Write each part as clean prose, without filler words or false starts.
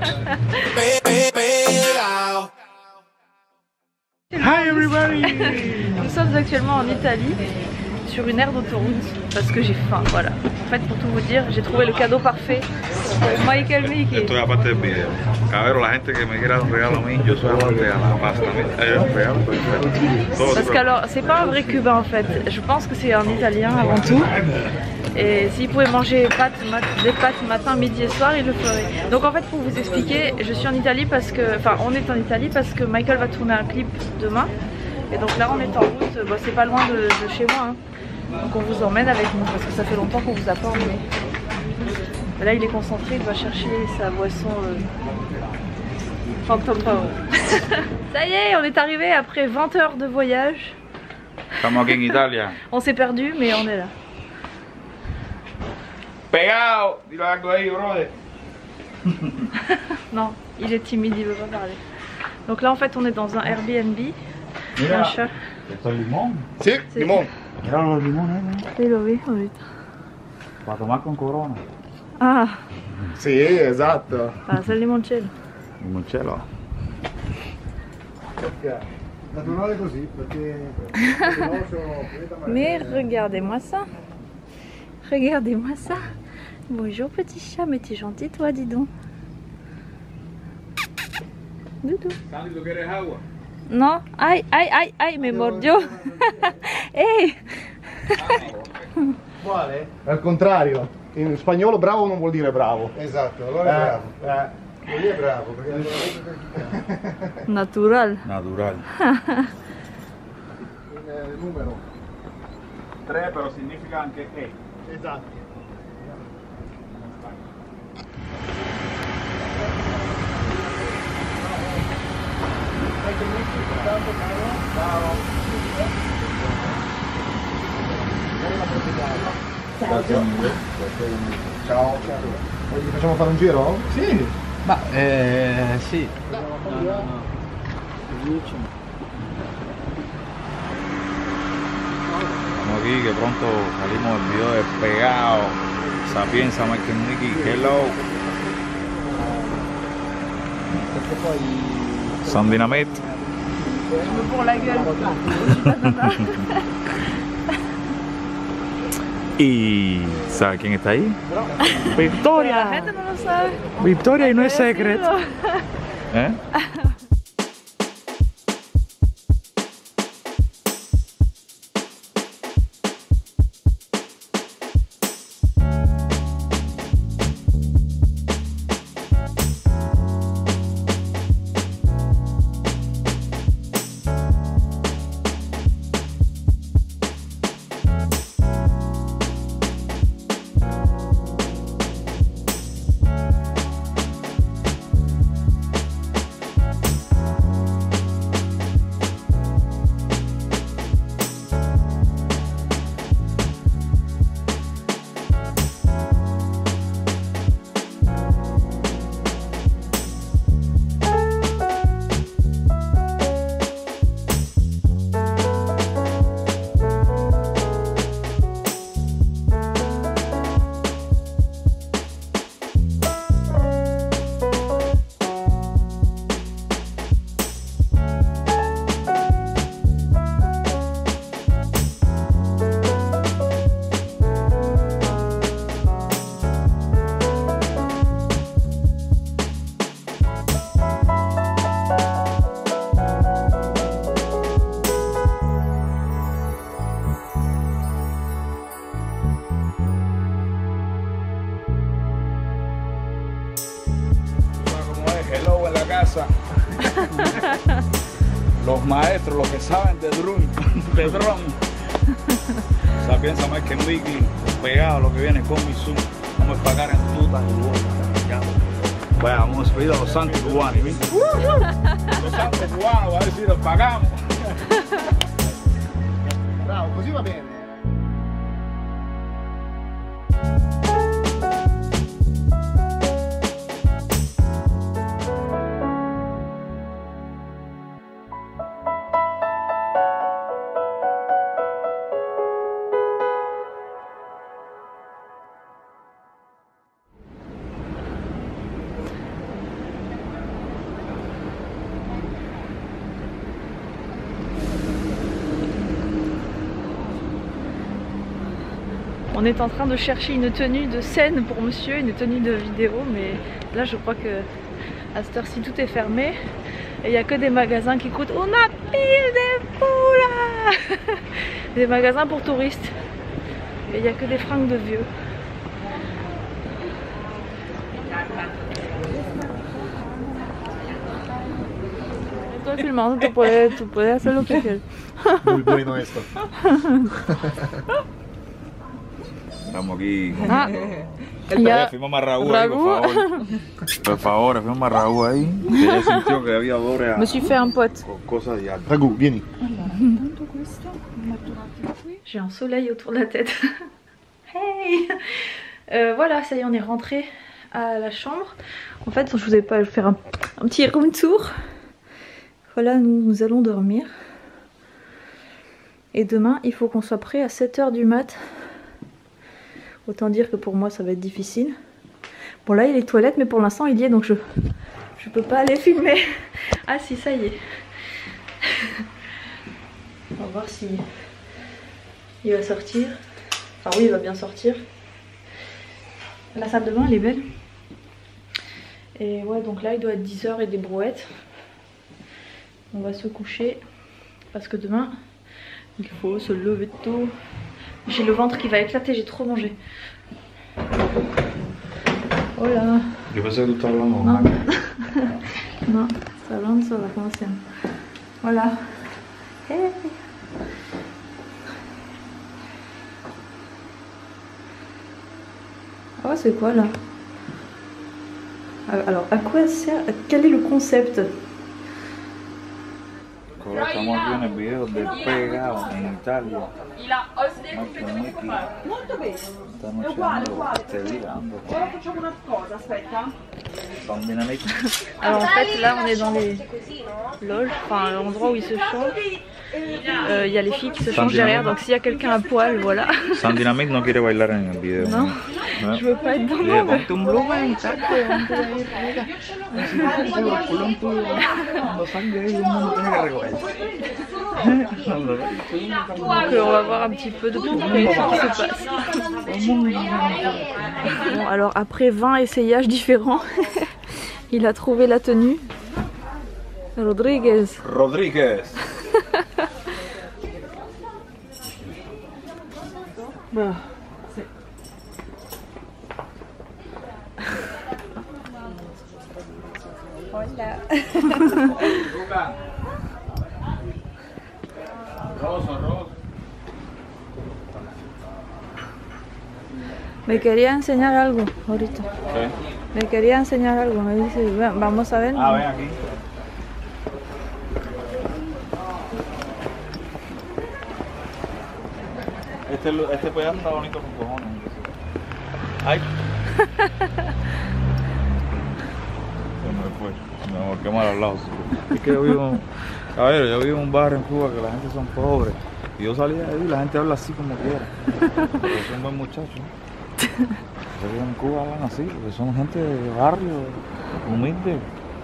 Hi everybody. Nous sommes actuellement en Italie, sur une aire d'autoroute, parce que j'ai faim, voilà. En fait, pour tout vous dire, j'ai trouvé le cadeau parfait pour Michael Mickey. Esto es aparte del video. Cabrón, la gente que me quiera dar un regalo a mí, yo soy amante de la pasta. Un regalo perfecto. Parce que alors, c'est pas un vrai cubain en fait. Je pense que c'est un italien avant tout. Et s'il pouvait manger des pâtes matin, midi et soir, il le ferait. Donc en fait, pour vous expliquer, je suis en Italie parce que, enfin, on est en Italie parce que Michael va tourner un clip demain. Et donc là, on est en route. Bon, c'est pas loin de chez moi. Hein. Donc on vous emmène avec nous parce que ça fait longtemps qu'on vous a pas emmené. Mais là, il est concentré. Il va chercher sa boisson Phantom Power. Ça y est, on est arrivé après 20 heures de voyage. Estamos aquí en Italia. On s'est perdu, mais on est là. Pegado, dilo algo ahí, brother. Non, il est timide, il veut pas parler. Donc là en fait on est dans un Airbnb. Mira, Un chat. ¿esto es limón? Sí, limón. Mira los limones, ¿no? Oui, oui, oui. Para tomar con corona. Ah, Sì, esatto. c'est le limoncello. Limoncello. Naturale così, perché Mais regardez-moi ça. Regardez-moi ça. Bonjour petit chat, mais t'es gentil toi, dis donc. Doudou. Sandy, ¿tú quieres agua? Non, aïe, aïe, aïe, aïe, me mordió. Hey. Quale? Al contrario, in spagnolo bravo non vuol dire bravo. Esatto, allora è bravo. Lui è bravo perché Natural. Natural. il numero. 3, pero significa anche E. Esatto. Ciao. Oggi facciamo fare un giro? Sì, ma sì. Estamos aquí, que pronto salimos del video de Pegado. Sapienza, Michael Mickey, hello. San Dynamite. Je me bourre la gueule. Y ¿sabe quién está ahí? Victoria. La gente no lo sabe. Victoria y no es secret. ¿Eh? Hello en la casa. Los maestros, los que saben de drum, de drum. Sapienza Michael Mickey, Pegado, lo que viene con mi zoom. Vamos a pagar en tutas y bolas. Bueno, vamos a despedir a los santos cubanos. Los santos cubanos, a ver si los pagamos. Bravo, così va bene. On est en train de chercher une tenue de scène pour monsieur, une tenue de vidéo, mais là je crois que à cette heure-ci tout est fermé. Et il n'y a que des magasins qui coûtent una pile de pula. Des magasins pour touristes. Et il n'y a que des fringues de vieux. Estoy filmando, tú puedes hacer lo que quieras. Muy bueno esto. Estamos aquí. Ah, ya. Firma a Raúl ahí, por favor. Por favor, firma a Raúl ahí. Ella sintió que había odores a... Me suis fait un pote. cosas di alto. Ragù, vieni. J'ai un soleil autour de la tête. Hey, voilà, ça y est, on est rentré à la chambre. En fait, je vous ai pas faire un petit room tour. Voilà, nous allons dormir. Et demain, il faut qu'on soit prêt à 7 h du mat. Autant dire que pour moi, ça va être difficile. Bon, là, il y a les toilettes, mais pour l'instant, il y est, donc je peux pas aller filmer. Ah si, ça y est. On va voir si il va sortir. Enfin oui, il va bien sortir. La salle de bain, elle est belle. Et ouais, donc là, il doit être 10 h et des brouettes. On va se coucher parce que demain, il faut se lever tôt. J'ai le ventre qui va éclater, j'ai trop mangé. Hola. Yo pensé que tú estabas hablando con No, alguien. no, está hablando sola, ¿cómo se llama? Hola. Hey. Oh, c'est quoi là? Alors, à quoi sert? Quel est le concept? Estamos aquí en el video del pegado en Italia. Molto bene. Esta noche ando delirando. Ora facciamo una cosa, aspetta. Son dinamiques. Alors en fait là on est dans les loges, enfin l'endroit où ils se changent. Il y a les filles qui se changent derrière, donc s'il y a quelqu'un à poil, voilà. San Dinamic no quiere bailar en el video. Non, ¿No? je veux pas être dans Le le... ponte un volumen, taco, ponte ahí, pega. Así que con los culón tuyos, cuando salga ahí, un mundo tiene que recoger. Donc on va voir un petit peu de plus près ce qui se passe. Bon, alors après 20 essayages différents, il a trouvé la tenue. Rodriguez. Rodríguez. Bon. Me quería enseñar algo ahorita. ¿Qué? Me quería enseñar algo. Me dice, "Ven, vamos a ver." Ah, ven aquí. Este pedazo está bonito con cojones. Ay. Se me fue. Me volqué mal al lado. Es que yo vivo, caballero, yo vivo en un barrio en Cuba que la gente son pobres. Y yo salí de ahí y la gente habla así como quiera. Pero yo soy un buen muchacho. Ellos en Cuba hablan así, porque son gente de barrio, humilde.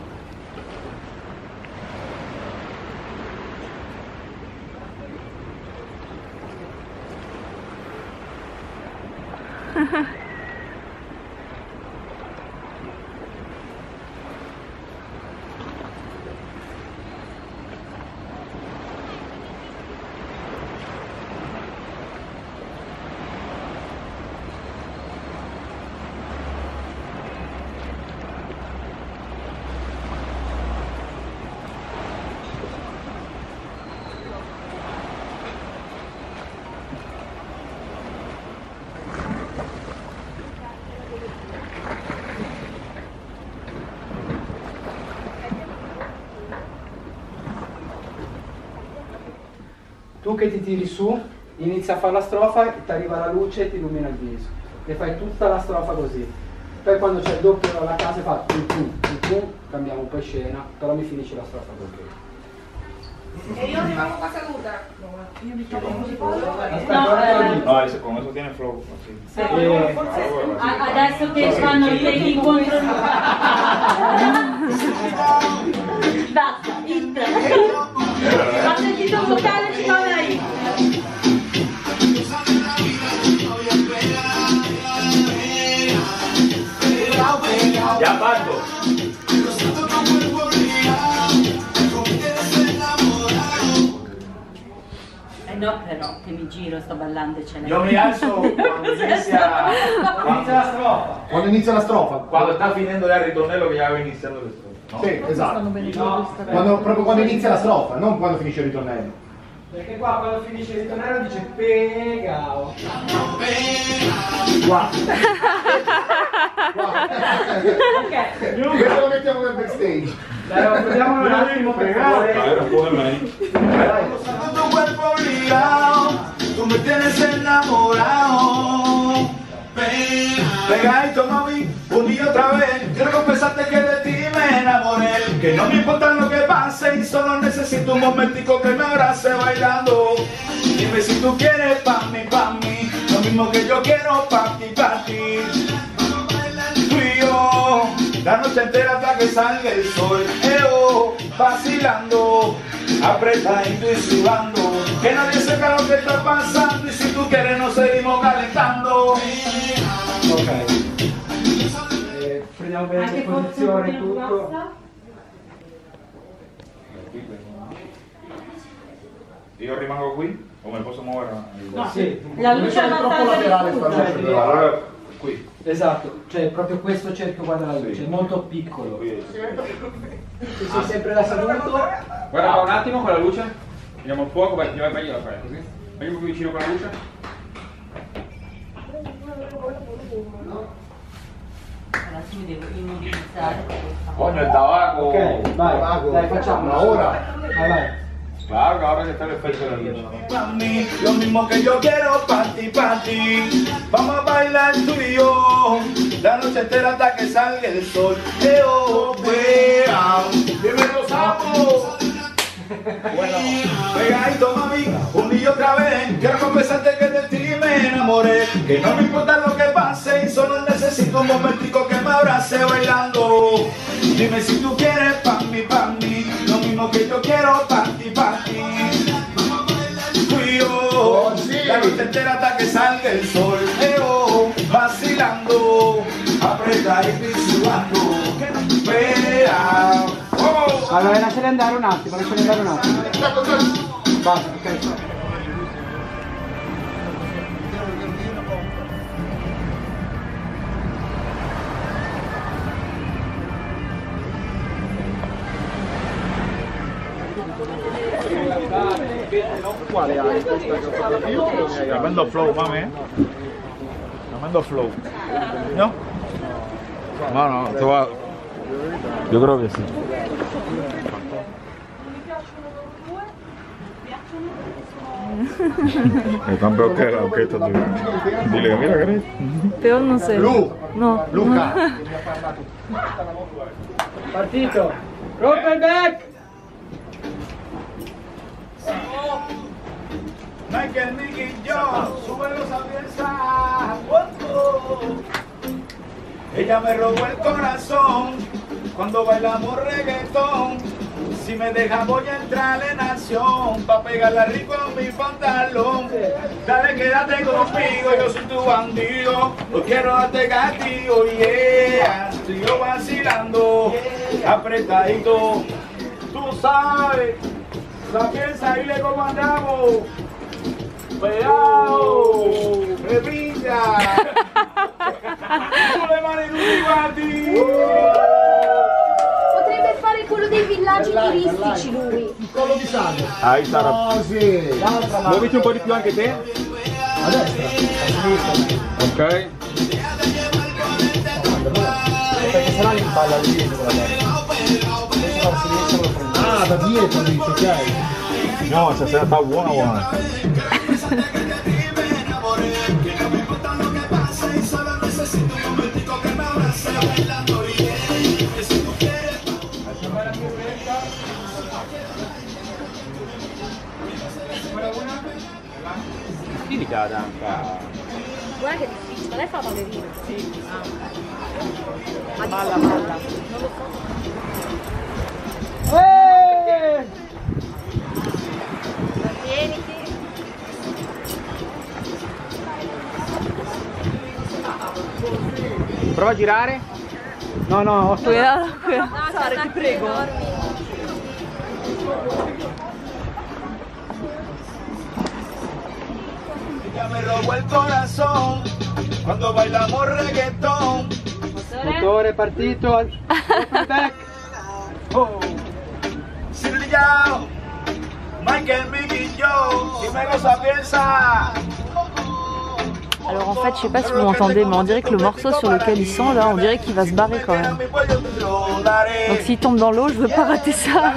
Tu che ti tiri su, inizi a fare la strofa, ti arriva la luce e ti illumina il viso. E fai tutta la strofa così. Poi quando c'è il doppio la casa fa cambiamo un po' scena, però mi finisci la strofa così. E io rimango qua seduta. Io mi trovo un po'. No, con eso tiene flow. Así. Adesso che fanno gli incontro. Basta, entra. Ha sentito un vocale, ci va lei. No, però che mi giro, sto ballando e ce l'hai. Io mi alzo quando inizia la strofa. Quando inizia la strofa. quando sta finendo il ritornello che già aveva iniziato le strofe. No? Sì, esatto. No, Proprio quando inizia la strofa, non quando finisce il ritornello. perché qua quando finisce il ritornello dice pegao. Qua. Ok. Questo lo mettiamo nel backstage. Dai, vediamolo un attimo per favore. Era un po' de menos. Tu cuerpo obligado, tú me tienes enamorado. Pegadito, mami, una y otra vez. Quiero confesarte que de ti me enamoré. Que no me importa lo que pase y solo necesito un momentico que me abrace bailando. Dime si tú quieres pa' mí, lo mismo que yo quiero pa' ti, pa' ti. Tú y yo, la noche entera hasta que salga el sol, vacilando, apretadito y sudando, que nadie sepa lo que está pasando y si tú quieres nos seguimos calentando. Ok. Prendiamo bene le posizioni, tutto. Io rimango qui o me posso muovere? No, Sì. la luce è troppo laterale sta luce. Allora qui. Esatto, cioè proprio questo cerchio qua della luce, è molto piccolo. Qui. Tu sei sempre da seduto. Guarda qua un attimo con la luce. Vediamo il fuoco, vai, meglio la fai così. Meglio più vicino con la luce. Adesso mi devo immobilizzare. Coño, el tabaco. Ok, vai, dai, facciamo. Ma ora? Vai. Claro, que ahora que está el efecto de la luz. Pa' mí, lo mismo que yo quiero pa' ti, pa' ti. Vamos a bailar tú y yo, la noche entera hasta que salga el sol. Bienvenidos sapos. Bueno, pegadito, mami, una y otra vez. Quiero confesarte que de ti me enamoré. Que no me importa lo que pase y solo necesito un momentico que me abrace bailando. Dime si tú quieres pa' mí, lo mismo que yo quiero pa' ti, pa' ti. Tú y yo, la noche entera hasta que salga el sol, vacilando, apretadito y sudando, que no espera. Allora lasciali andare un attimo, Basta, ok. Tremendo flow, mami. Tremendo flow. ¿No? No, te va. Yo creo que sí. È tanto che era orchestra tu. Dile che mira che Però non sei. No. Luca. Partito. Rollback. Michael, Nicky y yo, súbelo esa pieza. Ella me robó el corazón cuando bailamos reggaetón. Si me deja voy a entrar en acción pa' pegarla rico en mi pantalón. Dale, quédate conmigo, yo soy tu bandido. No quiero darte castigo, yeah. Estoy yo vacilando, apretadito. Tú sabes, la piensa y le como andamos. Pegado, me brilla. Sulle mani tutti quanti. Potrebbe fare quello dei villaggi turistici lui. Collo di sale. Ahí sarà. Oh, sì. Muoviti un po' di più anche te. A destra. A sinistra. Ok. Perché sennò li balla lì con la destra. Invece dalla sinistra lo prende. Ah, da dietro dice, ok. No, esa cena está buena. Guarda che è difficile, lei fa ballerino. Sì. Balla. Non lo so. Tieniti. Prova a girare. No, Cuidado. Sara, ti prego. Ella me robó el corazón cuando bailamos reggaetón. Motore partito. Open back. Oh. Sirliao, Michael, Biggie, Joe, y me goza piensa. Alors en fait, je sais pas si vous m'entendez, mais on dirait que le morceau sur lequel ils sont là, on dirait qu'il va se barrer quand même. Donc s'il tombe dans l'eau, je veux pas rater ça.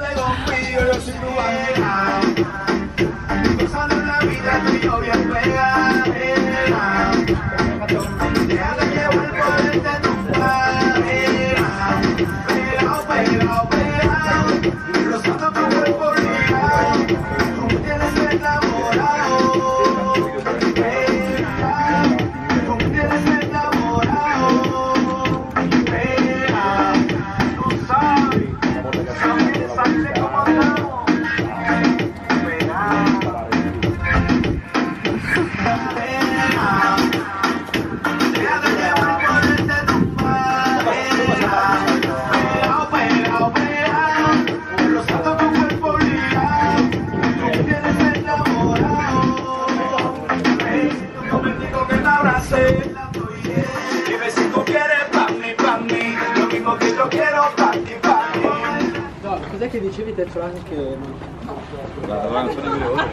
Cos'è che dicevi te anche? La canzone di oro,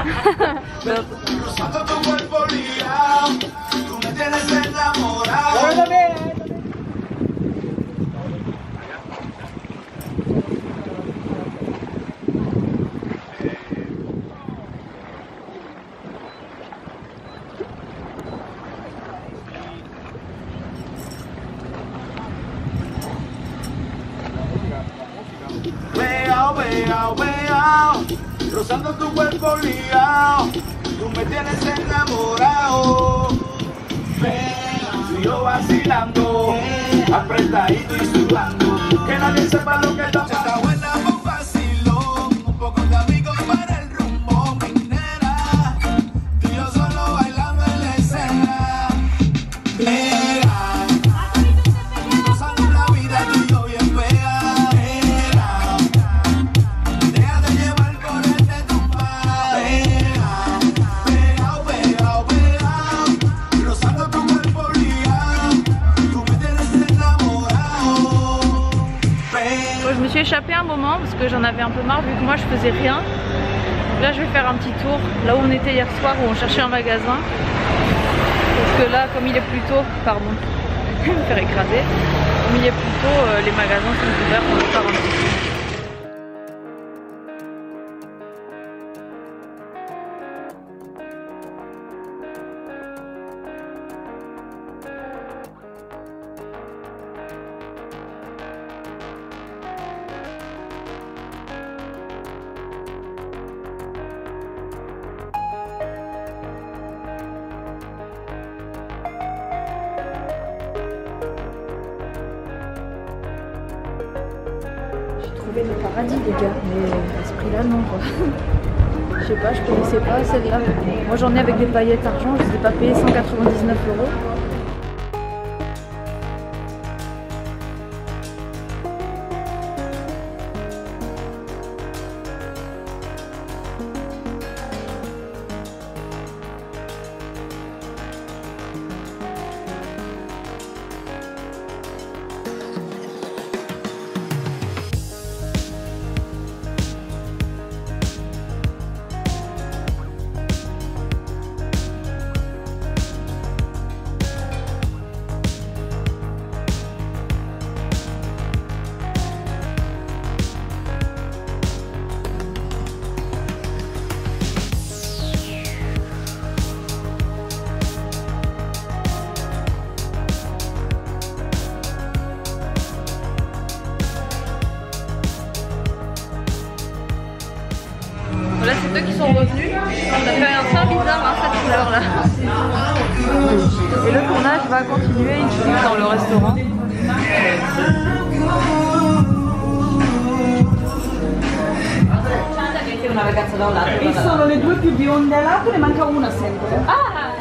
Guarda bene! Pegao, pegao, rozando tu cuerpo liao, tú me tienes enamorado. Tú y yo vacilando, apretadito y sudando, que nadie sepa lo que está pasando. Está buena un vacilón, un poco de amigos para el rumbo, minera, tú y yo solo bailando en la escena. Rozando la vida, tú y yo bien pegado. Je me suis échappée un moment parce que j'en avais un peu marre vu que moi je faisais rien. Donc là je vais faire un petit tour là où on était hier soir où on cherchait un magasin. Parce que là comme il est plus tôt, pardon, je vais me faire écraser. Comme il est plus tôt, les magasins sont ouverts, on va faire un petit tour. Trouver le paradis les gars, mais à ce prix là non quoi. Je sais pas, je connaissais pas celle-là. Moi j'en ai avec des paillettes argent, je les ai pas payées 199 €. Voilà, c'est eux qui sont revenus. Ça fait un teint bizarre hein, cette couleur là. Et le tournage va continuer ici dans le restaurant. Una ragazza da un lato. E sono le due più bionde a lato, ne manca una sempre. Ah!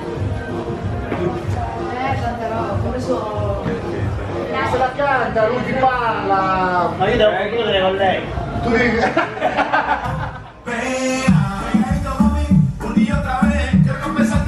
Tanta roba, come sono? Se la canta, non ti parla! Ma io devo concludere con lei. Tu devi...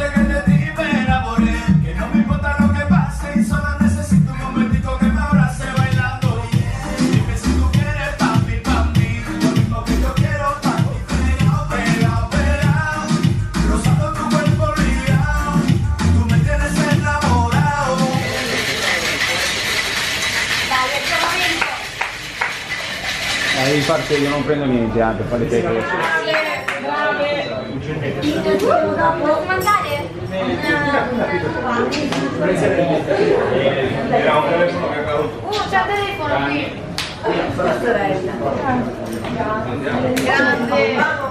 Devi farti, io non prendo niente, per fare te questo. Posso mandare? C'è il telefono qui. Grande.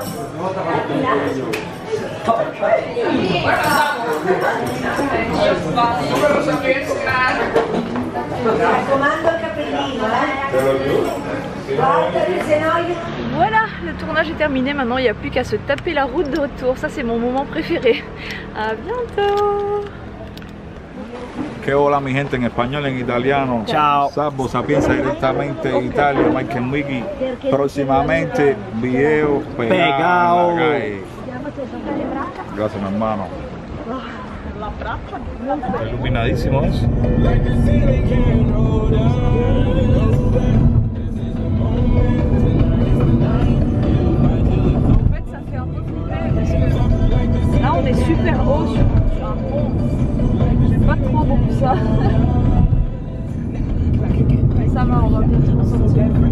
Raccomando il capellino, Guarda che se no io... Voilà, le tournage est terminé. Maintenant, il n'y a plus qu'à se taper la route de retour. Ça, c'est mon moment préféré. À bientôt. Que hola mi gente en español, en italiano. Ciao. Sabo Sapienza diretamente de Italia, Mike and Wiki. Próximamente video pegado. Gracias, mi hermano. Iluminadísimos. Là on est super haut sur un pont. J'aime pas trop beaucoup ça. Mais ça va, on va bientôt s'en sortir.